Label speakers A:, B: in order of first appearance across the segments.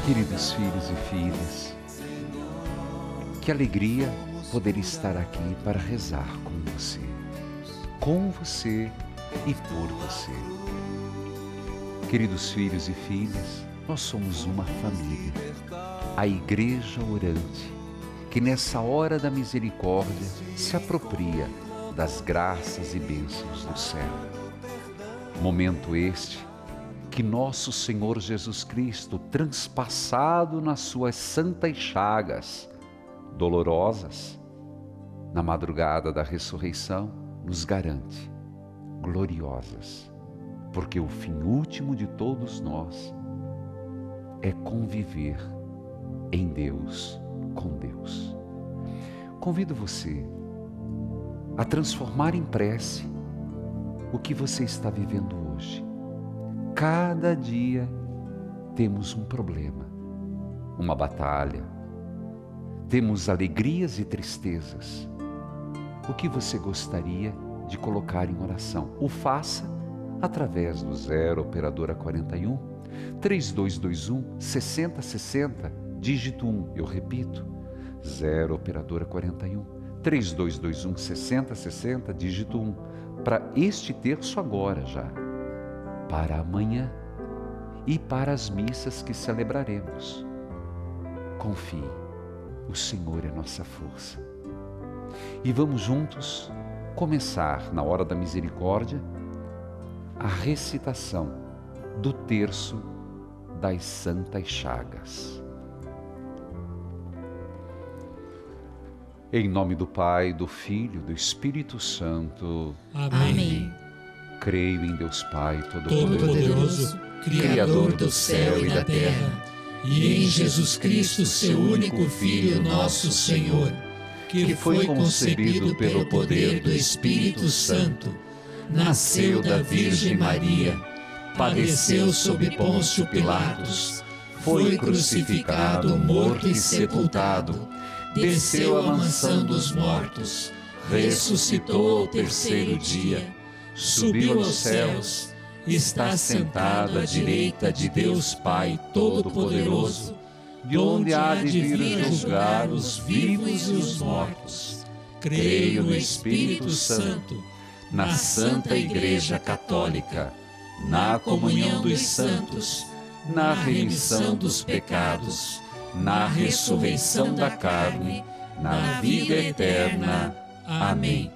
A: Queridos filhos e filhas, que alegria poder estar aqui para rezar com você e por você. Queridos filhos e filhas, nós somos uma família, a Igreja Orante, que nessa hora da misericórdia se apropria das graças e bênçãos do céu. Momento este que nosso Senhor Jesus Cristo, transpassado nas suas santas chagas dolorosas, na madrugada da ressurreição, nos garante gloriosas, porque o fim último de todos nós é conviver em Deus, com Deus. Convido você a transformar em prece o que você está vivendo hoje. Cada dia temos um problema, uma batalha, temos alegrias e tristezas. O que você gostaria de colocar em oração? O faça através do 0 operadora 41 3221 6060, dígito 1, eu repito, 0 operadora 41 3221 6060, dígito 1, para este terço agora já, para amanhã e para as missas que celebraremos. Confie, o Senhor é nossa força. E vamos juntos começar, na hora da misericórdia, a recitação do terço das Santas Chagas. Em nome do Pai, do Filho, do Espírito Santo.
B: Amém.
A: Creio em Deus Pai
B: Todo-Poderoso, Criador do céu e da terra, e em Jesus Cristo, seu único Filho, nosso Senhor, que foi concebido pelo poder do Espírito Santo, nasceu da Virgem Maria, padeceu sob Pôncio Pilatos, foi crucificado, morto e sepultado, desceu à mansão dos mortos, ressuscitou ao terceiro dia, subiu aos céus, está sentado à direita de Deus Pai Todo-Poderoso, de onde há de vir julgar os vivos e os mortos. Creio no Espírito Santo, na Santa Igreja Católica, na comunhão dos santos, na remissão dos pecados, na ressurreição da carne, na vida eterna. Amém.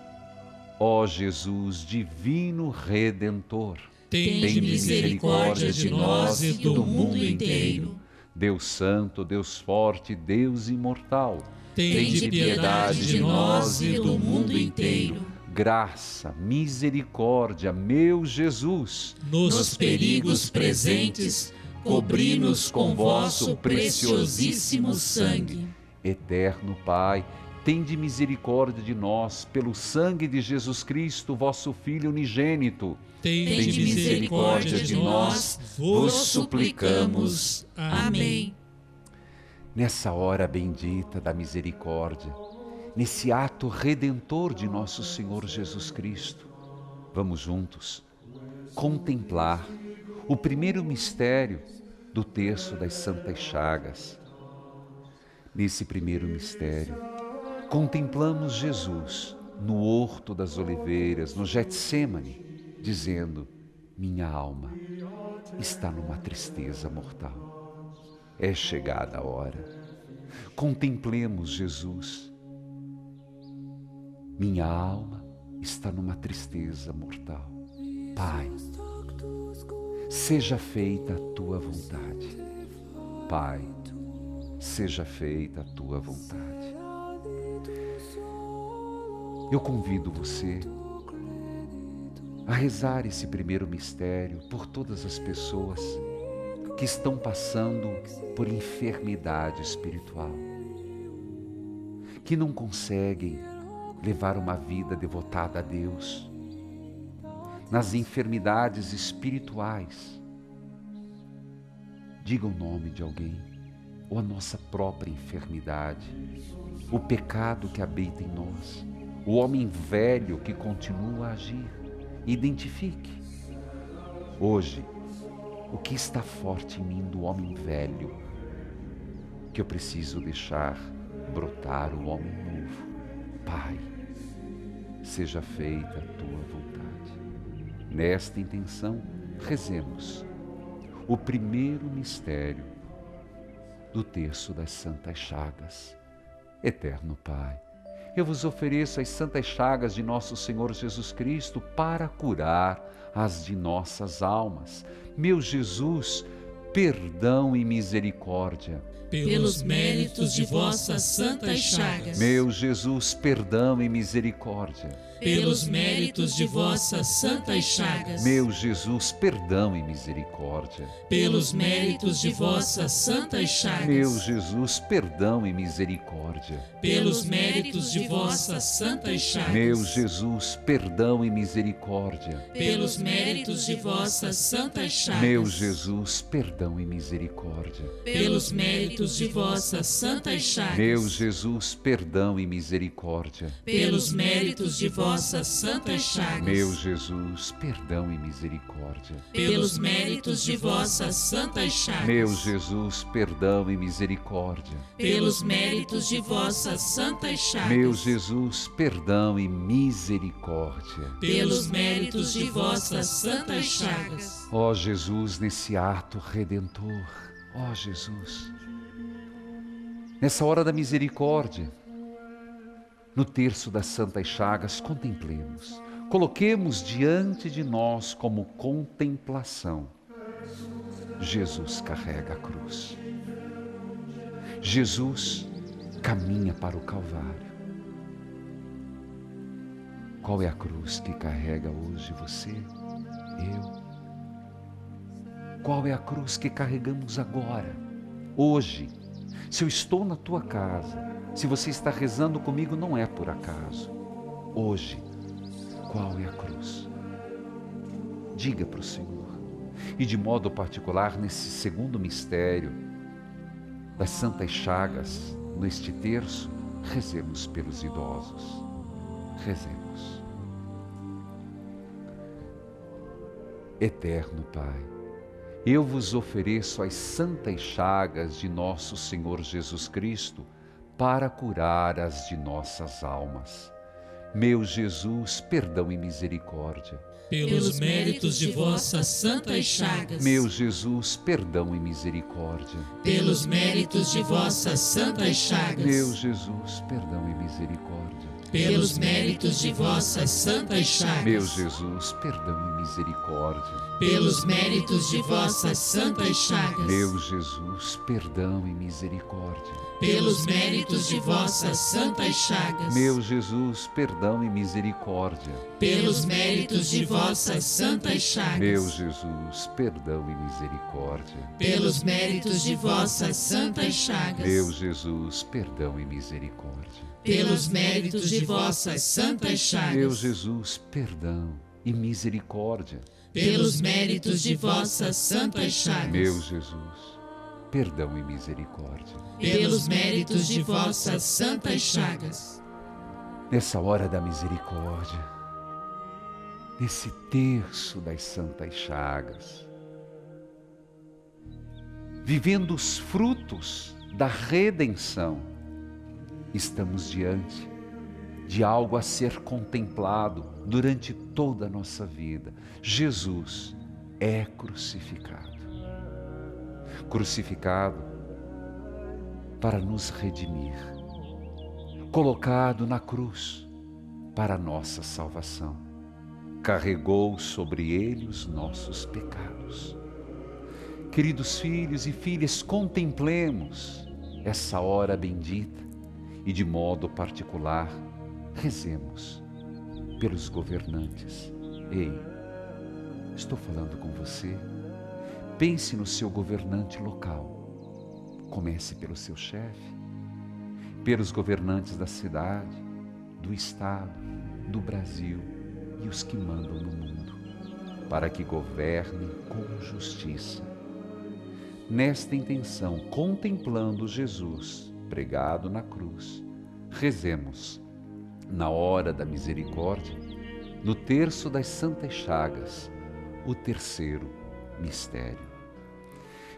A: Ó Jesus, divino Redentor,
B: tende misericórdia de nós e do mundo inteiro.
A: Deus Santo, Deus Forte, Deus Imortal,
B: tende piedade de nós e do mundo inteiro.
A: Graça, misericórdia, meu Jesus,
B: nos perigos presentes, cobri-nos com vosso preciosíssimo sangue.
A: Eterno Pai, tende misericórdia de nós, pelo sangue de Jesus Cristo, vosso Filho unigênito.
B: Tende misericórdia de nós, vos suplicamos. Amém.
A: Nessa hora bendita da misericórdia, nesse ato redentor de nosso Senhor Jesus Cristo, vamos juntos contemplar o primeiro mistério do terço das Santas Chagas. Nesse primeiro mistério, contemplamos Jesus no Horto das Oliveiras, no Getsêmani, dizendo: minha alma está numa tristeza mortal. É chegada a hora. Contemplemos Jesus. Minha alma está numa tristeza mortal. Pai, seja feita a tua vontade. Pai, seja feita a tua vontade. Eu convido você a rezar esse primeiro mistério por todas as pessoas que estão passando por enfermidade espiritual, que não conseguem levar uma vida devotada a Deus, nas enfermidades espirituais. Diga o nome de alguém, ou a nossa própria enfermidade, o pecado que habita em nós, o homem velho que continua a agir. Identifique. Hoje, o que está forte em mim do homem velho, que eu preciso deixar brotar o homem novo. Pai, seja feita a tua vontade. Nesta intenção, rezemos o primeiro mistério do terço das Santas Chagas. Eterno Pai, eu vos ofereço as santas chagas de nosso Senhor Jesus Cristo para curar as de nossas almas. Meu Jesus, perdão e misericórdia.
B: Pelos méritos de vossas santas chagas.
A: Meu Jesus, perdão e misericórdia.
B: Pelos méritos de vossas santas chagas.
A: Meu Jesus, perdão e misericórdia.
B: Pelos méritos de vossas santas chagas.
A: Meu Jesus, perdão e misericórdia.
B: Pelos méritos de vossas santas chagas.
A: Meu Jesus, perdão e misericórdia.
B: Pelos méritos de vossas santas chagas.
A: Meu Jesus, perdão e misericórdia.
B: Pelos méritos de vossas santas chagas.
A: Meu Jesus, perdão e misericórdia.
B: Pelos méritos de vossas santas chagas.
A: Meu Jesus, perdão e misericórdia.
B: Pelos méritos de vossas santas chagas.
A: Meu Jesus, perdão e misericórdia.
B: Pelos méritos de vossas santas chagas.
A: Meu Jesus, perdão e misericórdia.
B: Pelos méritos de vossas santas chagas.
A: Ó Jesus, nesse ato redentor, ó Jesus, nessa hora da misericórdia, no terço das Santas Chagas, contemplemos, coloquemos diante de nós como contemplação. Jesus carrega a cruz. Jesus caminha para o Calvário. Qual é a cruz que carrega hoje você, eu? Qual é a cruz que carregamos agora, hoje? Se eu estou na tua casa, se você está rezando comigo, não é por acaso. Hoje, qual é a cruz? Diga para o Senhor. E de modo particular, nesse segundo mistério das Santas Chagas, neste terço, rezemos pelos idosos. Rezemos. Eterno Pai, eu vos ofereço as santas chagas de nosso Senhor Jesus Cristo para curar as de nossas almas. Meu Jesus, perdão e misericórdia.
B: Pelos méritos de vossas santas chagas.
A: Meu Jesus, perdão e misericórdia.
B: Pelos méritos de vossas santas chagas.
A: Meu Jesus, perdão e misericórdia.
B: Pelos méritos de vossas santas chagas.
A: Meu Jesus, perdão e misericórdia.
B: Pelos méritos de vossas santas chagas.
A: Meu Jesus, perdão e misericórdia.
B: Pelos méritos de vossas santas chagas.
A: Meu Jesus, perdão e misericórdia.
B: Pelos méritos de vossas santas chagas.
A: Meu Jesus, perdão e misericórdia.
B: Pelos méritos de vossas santas chagas.
A: Meu Jesus, perdão e misericórdia.
B: Pelos méritos de vossas santas chagas.
A: Meu Jesus, perdão e misericórdia.
B: Pelos méritos de vossas santas chagas.
A: Meu Jesus, perdão e misericórdia.
B: Pelos méritos de vossas santas chagas.
A: Nessa hora da misericórdia, nesse terço das Santas Chagas, vivendo os frutos da redenção, estamos diante de algo a ser contemplado durante toda a nossa vida. Jesus é crucificado. Crucificado para nos redimir. Colocado na cruz para a nossa salvação. Carregou sobre ele os nossos pecados. Queridos filhos e filhas, contemplemos essa hora bendita e de modo particular, rezemos pelos governantes. Ei, estou falando com você. Pense no seu governante local. Comece pelo seu chefe, pelos governantes da cidade, do estado, do Brasil e os que mandam no mundo, para que governem com justiça. Nesta intenção, contemplando Jesus pregado na cruz, rezemos, na hora da misericórdia, no terço das Santas Chagas, o terceiro mistério.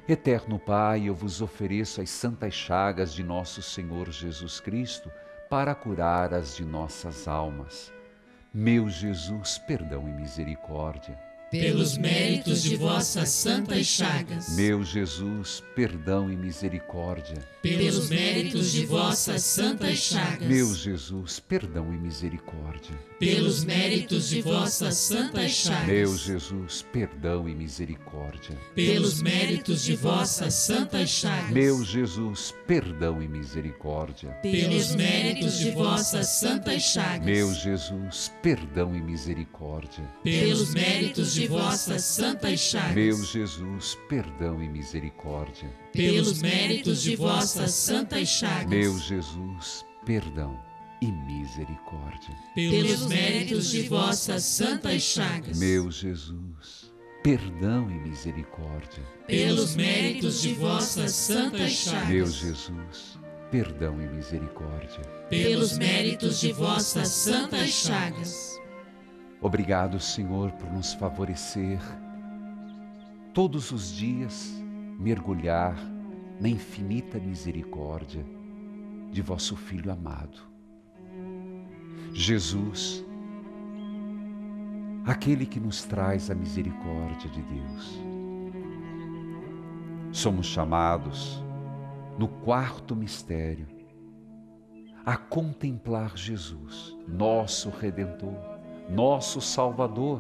A: Eterno Pai, eu vos ofereço as santas chagas de nosso Senhor Jesus Cristo para curar as de nossas almas. Meu Jesus, perdão e misericórdia.
B: Pelos méritos de vossas santas chagas.
A: Meu Jesus, perdão e misericórdia.
B: Pelos méritos de vossas santas chagas.
A: Meu Jesus, perdão e misericórdia.
B: Pelos méritos de vossas santas chagas.
A: Meu Jesus, perdão e misericórdia.
B: Pelos méritos de vossas santas chagas.
A: Meu Jesus, perdão e misericórdia.
B: Pelos méritos de vossas santas chagas.
A: Meu Jesus, perdão e misericórdia.
B: Pelos méritos de vossas santas chagas.
A: Meu Jesus, perdão e misericórdia.
B: Pelos méritos de vossas santas chagas.
A: Meu Jesus, perdão e misericórdia.
B: Pelos méritos de vossas santas chagas.
A: Meu Jesus, perdão e misericórdia.
B: Pelos méritos de vossas santas chagas.
A: Meu Jesus, perdão e misericórdia.
B: Pelos méritos de vossas santas chagas.
A: Obrigado, Senhor, por nos favorecer todos os dias mergulhar na infinita misericórdia de vosso Filho amado. Jesus, aquele que nos traz a misericórdia de Deus. Somos chamados, no quarto mistério, a contemplar Jesus, nosso Redentor, nosso Salvador,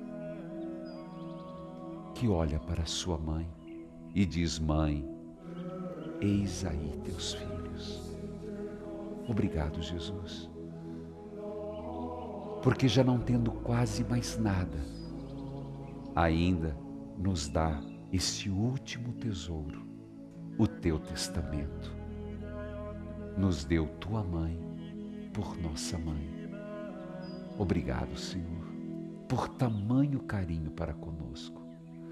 A: que olha para sua mãe e diz: Mãe, eis aí teus filhos. Obrigado, Jesus, porque já não tendo quase mais nada, ainda nos dá este último tesouro, o teu testamento. Nos deu tua mãe por nossa mãe. Obrigado, Senhor, por tamanho carinho para conosco.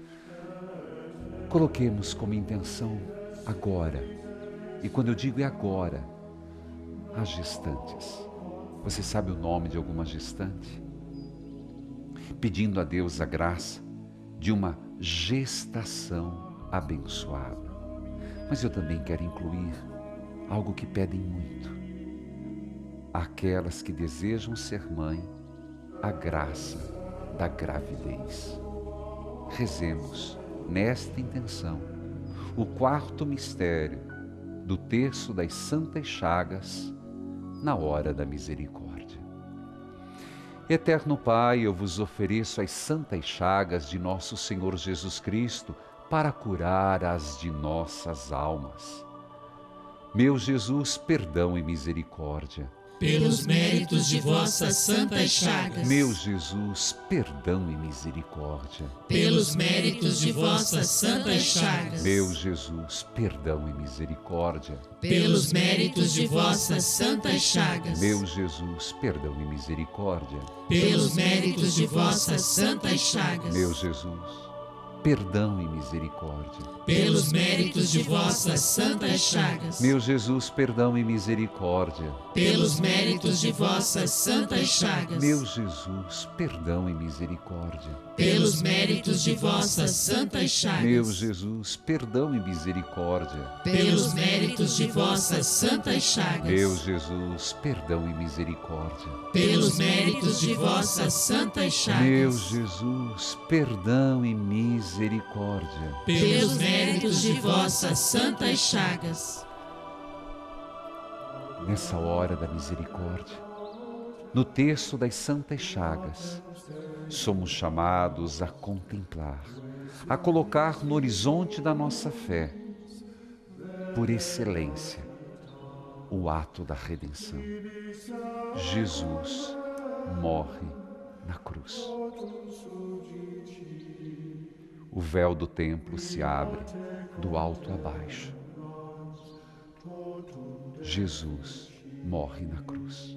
A: Coloquemos como intenção agora, e quando eu digo é agora, as gestantes. Você sabe o nome de alguma gestante? Pedindo a Deus a graça de uma gestação abençoada. Mas eu também quero incluir algo que pedem muito. Aquelas que desejam ser mãe, a graça da gravidez. Rezemos nesta intenção o quarto mistério do terço das Santas Chagas na hora da misericórdia. Eterno Pai, eu vos ofereço as santas chagas de nosso Senhor Jesus Cristo para curar as de nossas almas. Meu Jesus, perdão e misericórdia.
B: Pelos méritos de vossas santas chagas.
A: Meu Jesus, perdão e misericórdia.
B: Pelos méritos de vossas santas chagas.
A: Meu Jesus, perdão e misericórdia.
B: Pelos méritos de vossas santas chagas.
A: Meu Jesus, perdão e misericórdia.
B: Pelos méritos de vossas santas chagas.
A: Meu Jesus, perdão e misericórdia.
B: Pelos méritos de vossas santas chagas.
A: Meu Jesus, perdão e misericórdia.
B: Pelos méritos de vossas santas chagas.
A: Meu Jesus, perdão e misericórdia.
B: Pelos méritos de vossas santas chagas.
A: Meu Jesus, perdão e misericórdia.
B: Pelos méritos de vossas santas chagas.
A: Meu Jesus, perdão e misericórdia.
B: Pelos méritos de vossas santas chagas.
A: Meu Jesus, perdão e misericórdia.
B: Pelos méritos de vossas santas chagas.
A: Nessa hora da misericórdia, no terço das Santas Chagas, somos chamados a contemplar, a colocar no horizonte da nossa fé, por excelência, o ato da redenção. Jesus morre na cruz. O véu do templo se abre do alto a baixo. Jesus morre na cruz.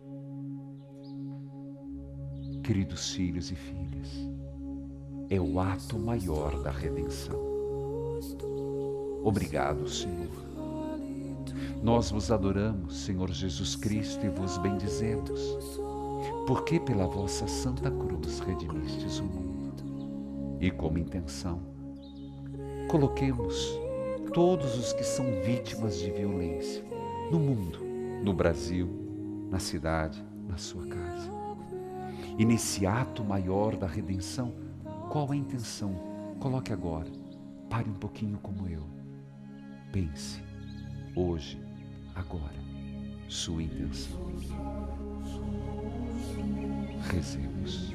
A: Queridos filhos e filhas, é o ato maior da redenção. Obrigado, Senhor. Nós vos adoramos, Senhor Jesus Cristo, e vos bendizemos, porque pela vossa santa cruz redimistes o mundo. E como intenção, coloquemos todos os que são vítimas de violência no mundo, no Brasil, na cidade, na sua casa. E nesse ato maior da redenção, qual a intenção? Coloque agora, pare um pouquinho como eu. Pense, hoje, agora, sua intenção. Rezemos.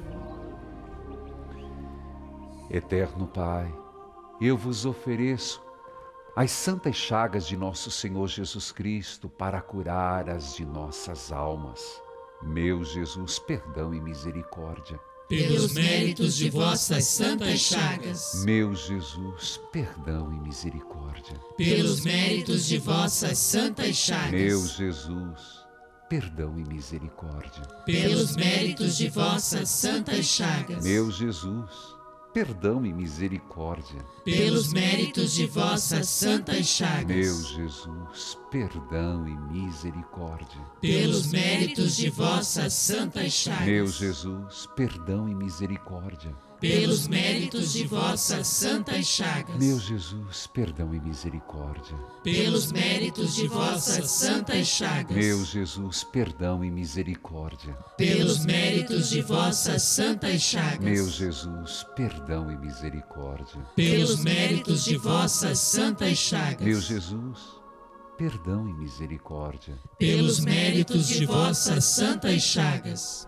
A: Eterno Pai, eu vos ofereço as santas chagas de nosso Senhor Jesus Cristo para curar as de nossas almas. Meu Jesus, perdão e misericórdia.
B: Pelos méritos de vossas santas chagas.
A: Meu Jesus, perdão e misericórdia.
B: Pelos méritos de vossas santas chagas.
A: Meu Jesus, perdão e misericórdia.
B: Pelos méritos de vossas santas chagas.
A: Meu Jesus, perdão e misericórdia.
B: Pelos méritos de vossas santas chagas.
A: Meu Jesus, perdão e misericórdia.
B: Pelos méritos de vossas santas chagas.
A: Meu Jesus, perdão e misericórdia.
B: Pelos méritos de vossas santas chagas.
A: Meu Jesus, perdão e misericórdia.
B: Pelos méritos de vossas santas chagas.
A: Meu Jesus, perdão e misericórdia.
B: Pelos méritos de vossas santas chagas.
A: Meu Jesus, perdão e misericórdia.
B: Pelos méritos de vossas santas chagas.
A: Meu Jesus, perdão e misericórdia.
B: Pelos méritos de vossas santas chagas.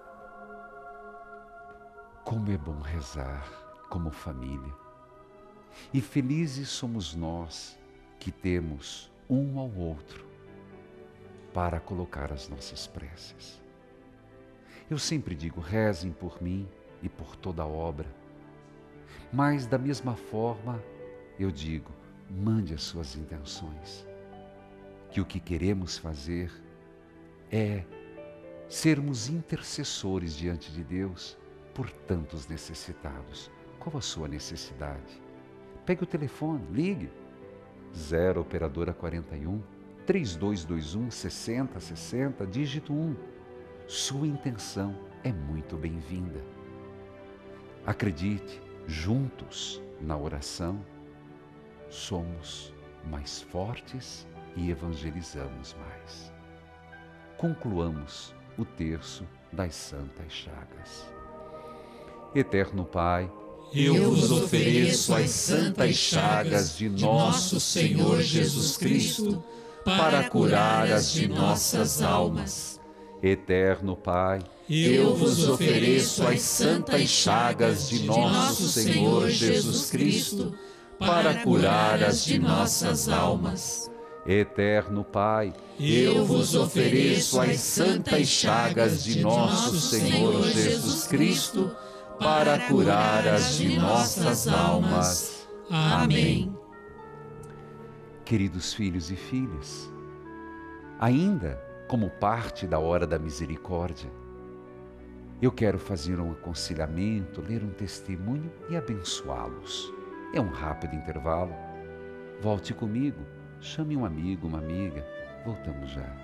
A: Como é bom rezar como família. E felizes somos nós que temos um ao outro para colocar as nossas preces. Eu sempre digo, rezem por mim e por toda a obra. Mas da mesma forma, eu digo, mande as suas intenções. Que o que queremos fazer é sermos intercessores diante de Deus por tantos necessitados. Qual a sua necessidade? Pegue o telefone, ligue. 0 operadora 41 3221 6060, dígito 1. Sua intenção é muito bem-vinda. Acredite, juntos na oração, somos mais fortes e evangelizamos mais. Concluamos o terço das santas chagas. Eterno Pai,
B: eu vos ofereço as santas chagas de nosso Senhor Jesus Cristo para curar as de nossas almas.
A: Eterno Pai,
B: eu vos ofereço as santas chagas de nosso Senhor Jesus Cristo para curar as de nossas almas.
A: Eterno Pai,
B: eu vos ofereço as santas chagas de nosso Senhor Jesus Cristo para curar as de nossas almas. Amém.
A: Queridos filhos e filhas, ainda como parte da hora da misericórdia, eu quero fazer um aconselhamento, ler um testemunho e abençoá-los. É um rápido intervalo. Volte comigo, chame um amigo, uma amiga. Voltamos já.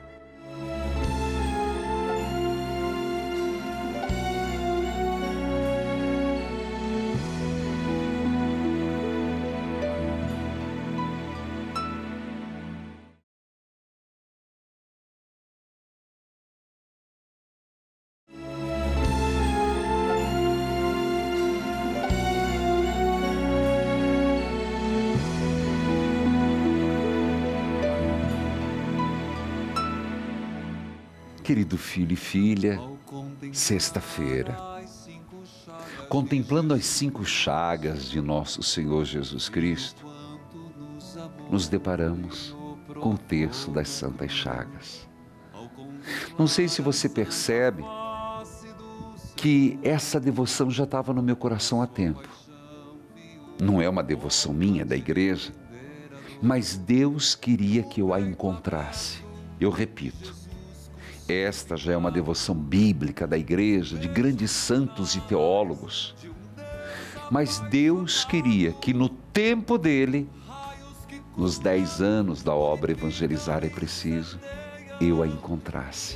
A: Querido filho e filha, sexta-feira, contemplando as 5 chagas de nosso Senhor Jesus Cristo, nos deparamos com o terço das santas chagas. Não sei se você percebe que essa devoção já estava no meu coração há tempo. Não é uma devoção minha, da igreja, mas Deus queria que eu a encontrasse. Eu repito, esta já é uma devoção bíblica da igreja, de grandes santos e teólogos. Mas Deus queria que no tempo dele, nos 10 anos da obra Evangelizar é Preciso, eu a encontrasse.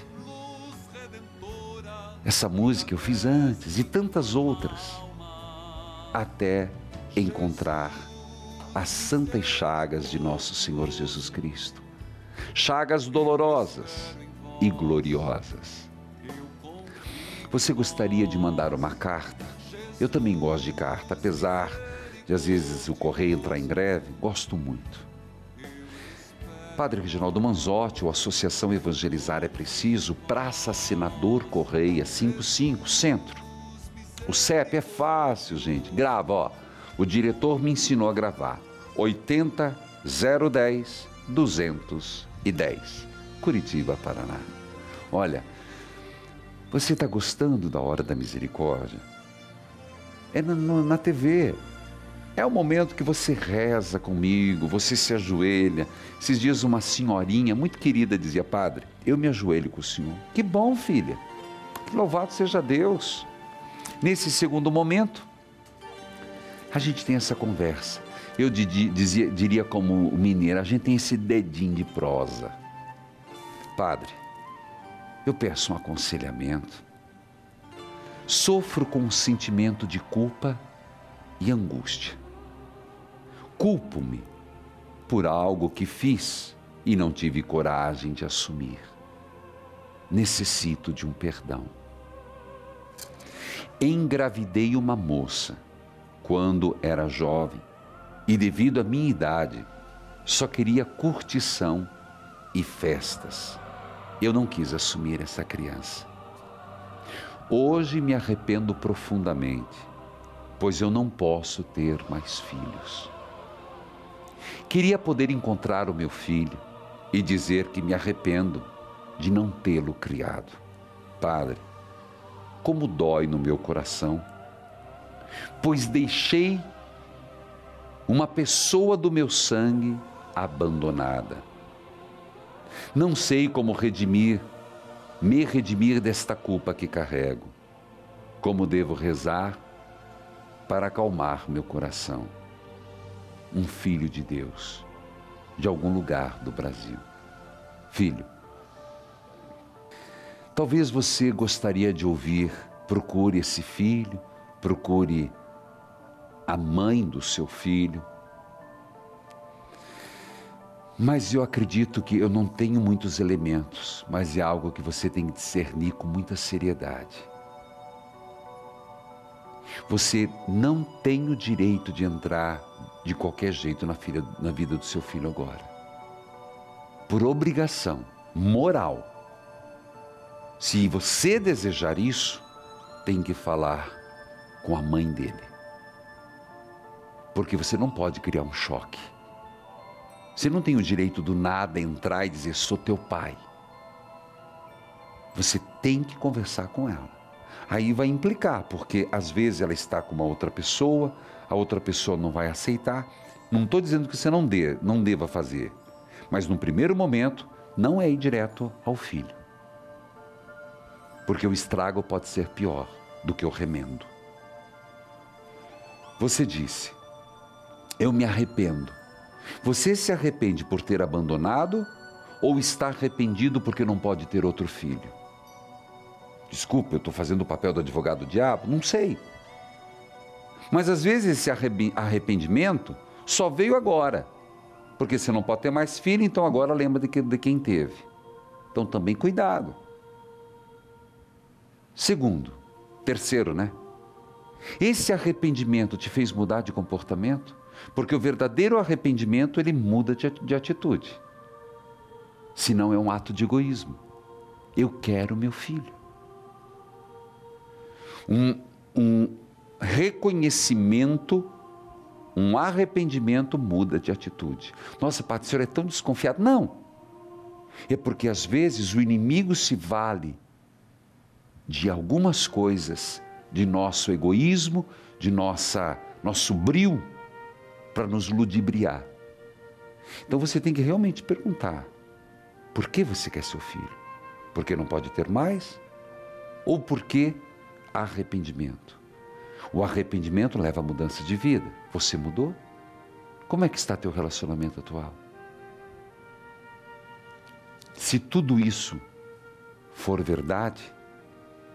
A: Essa música eu fiz antes e tantas outras, até encontrar as santas chagas de nosso Senhor Jesus Cristo. Chagas dolorosas e gloriosas. Você gostaria de mandar uma carta? Eu também gosto de carta, apesar de às vezes o correio entrar em greve, gosto muito. Padre Reginaldo Manzotti, ou Associação Evangelizar é Preciso, Praça Senador Correia, 55, Centro. O CEP é fácil, gente. Grava, ó. O diretor me ensinou a gravar. 80 010 210. Curitiba, Paraná. Olha, você está gostando da Hora da Misericórdia? É na TV. É o momento que você reza comigo, você se ajoelha. Esses dias uma senhorinha muito querida dizia: Padre, eu me ajoelho com o senhor. Que bom, filha. Louvado seja Deus. Nesse segundo momento, a gente tem essa conversa. Eu diria como mineiro, a gente tem esse dedinho de prosa. Padre, eu peço um aconselhamento. Sofro com um sentimento de culpa e angústia. Culpo-me por algo que fiz e não tive coragem de assumir. Necessito de um perdão. Engravidei uma moça quando era jovem e, devido à minha idade, só queria curtição e festas. Eu não quis assumir essa criança. Hoje me arrependo profundamente, pois eu não posso ter mais filhos. Queria poder encontrar o meu filho e dizer que me arrependo de não tê-lo criado. Padre, como dói no meu coração, pois deixei uma pessoa do meu sangue abandonada. Não sei como me redimir desta culpa que carrego. Como devo rezar para acalmar meu coração? Um filho de Deus, de algum lugar do Brasil. Filho, talvez você gostaria de ouvir, procure esse filho, procure a mãe do seu filho. Mas eu acredito que eu não tenho muitos elementos, mas é algo que você tem que discernir com muita seriedade. Você não tem o direito de entrar de qualquer jeito na vida do seu filho agora. Por obrigação moral. Se você desejar isso, tem que falar com a mãe dele. Porque você não pode criar um choque. Você não tem o direito do nada entrar e dizer: sou teu pai. Você tem que conversar com ela. Aí vai implicar, porque às vezes ela está com uma outra pessoa, a outra pessoa não vai aceitar. Não estou dizendo que você não deva fazer, mas no primeiro momento não é ir direto ao filho. Porque o estrago pode ser pior do que o remendo. Você disse: eu me arrependo. Você se arrepende por ter abandonado ou está arrependido porque não pode ter outro filho? Desculpa, eu estou fazendo o papel do advogado do diabo? Não sei. Mas às vezes esse arrependimento só veio agora. Porque você não pode ter mais filho, então agora lembra de quem teve. Então também cuidado. Terceiro, né? Esse arrependimento te fez mudar de comportamento? Porque o verdadeiro arrependimento, ele muda de atitude. Senão é um ato de egoísmo. Eu quero meu filho. Um reconhecimento, um arrependimento muda de atitude. Nossa, padre, o senhor é tão desconfiado. Não. É porque às vezes o inimigo se vale de algumas coisas, de nosso egoísmo, de nosso brio, para nos ludibriar. Então você tem que realmente perguntar: por que você quer seu filho? Porque não pode ter mais? Ou porque arrependimento? O arrependimento leva a mudança de vida. Você mudou? Como é que está teu relacionamento atual? Se tudo isso for verdade,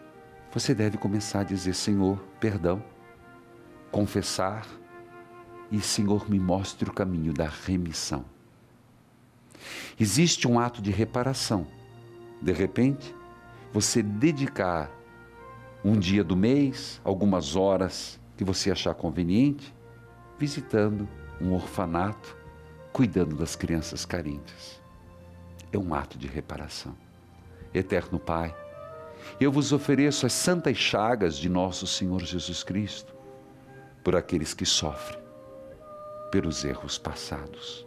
A: você deve começar a dizer: Senhor, perdão, confessar e, Senhor, me mostre o caminho da remissão. Existe um ato de reparação. De repente, você dedicar um dia do mês, algumas horas que você achar conveniente, visitando um orfanato, cuidando das crianças carentes. É um ato de reparação. Eterno Pai, eu vos ofereço as santas chagas de nosso Senhor Jesus Cristo, por aqueles que sofrem, pelos erros passados.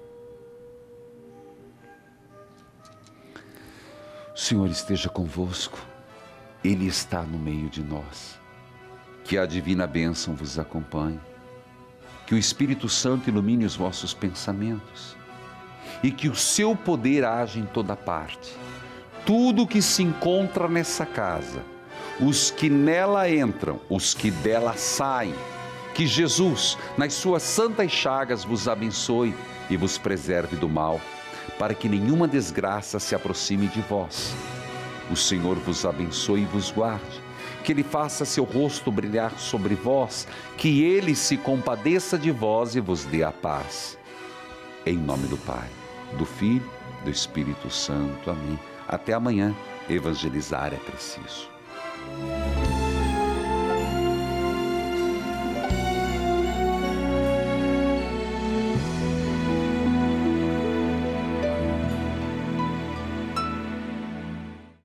A: O Senhor esteja convosco, Ele está no meio de nós. Que a divina bênção vos acompanhe, que o Espírito Santo ilumine os vossos pensamentos e que o seu poder age em toda parte. Tudo que se encontra nessa casa, os que nela entram, os que dela saem, que Jesus, nas suas santas chagas, vos abençoe e vos preserve do mal, para que nenhuma desgraça se aproxime de vós. O Senhor vos abençoe e vos guarde, que Ele faça seu rosto brilhar sobre vós, que Ele se compadeça de vós e vos dê a paz. Em nome do Pai, do Filho, do Espírito Santo. Amém. Até amanhã. Evangelizar é preciso.